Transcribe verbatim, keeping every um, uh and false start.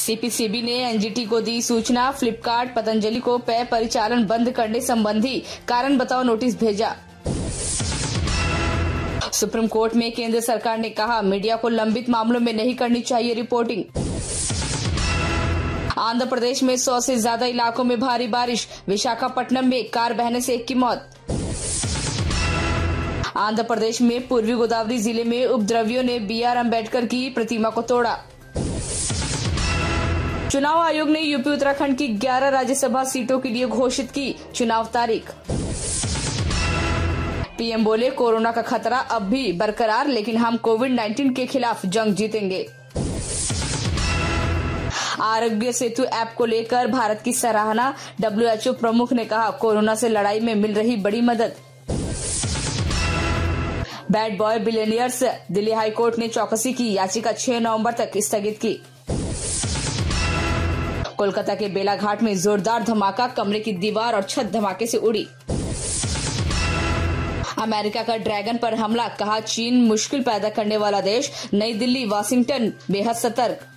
CPCB ने NGT को दी सूचना, फ्लिपकार्ट पतंजलि को पेय परिचालन बंद करने संबंधी कारण बताओ नोटिस भेजा। सुप्रीम कोर्ट में केंद्र सरकार ने कहा, मीडिया को लंबित मामलों में नहीं करनी चाहिए रिपोर्टिंग। आंध्र प्रदेश में सौ से ज्यादा इलाकों में भारी बारिश, विशाखापट्टनम में कार बहने से एक की मौत। आंध्र प्रदेश में पूर्वी गोदावरी जिले में उपद्रवियों ने बी आर अम्बेडकर की प्रतिमा को तोड़ा। चुनाव आयोग ने यूपी उत्तराखंड की ग्यारह राज्यसभा सीटों के लिए घोषित की चुनाव तारीख। पीएम बोले, कोरोना का खतरा अब भी बरकरार, लेकिन हम कोविड नाइन्टीन के खिलाफ जंग जीतेंगे। आरोग्य सेतु ऐप को लेकर भारत की सराहना, डब्ल्यू एच ओ प्रमुख ने कहा, कोरोना से लड़ाई में मिल रही बड़ी मदद। Bad boy billionaires, Delhi high court ने चौकसी की याचिका छह नवंबर तक स्थगित की। कोलकाता के बेलाघाट में जोरदार धमाका, कमरे की दीवार और छत धमाके से उड़ी। अमेरिका का ड्रैगन पर हमला, कहा चीन मुश्किल पैदा करने वाला देश, नई दिल्ली वाशिंगटन बेहद सतर्क।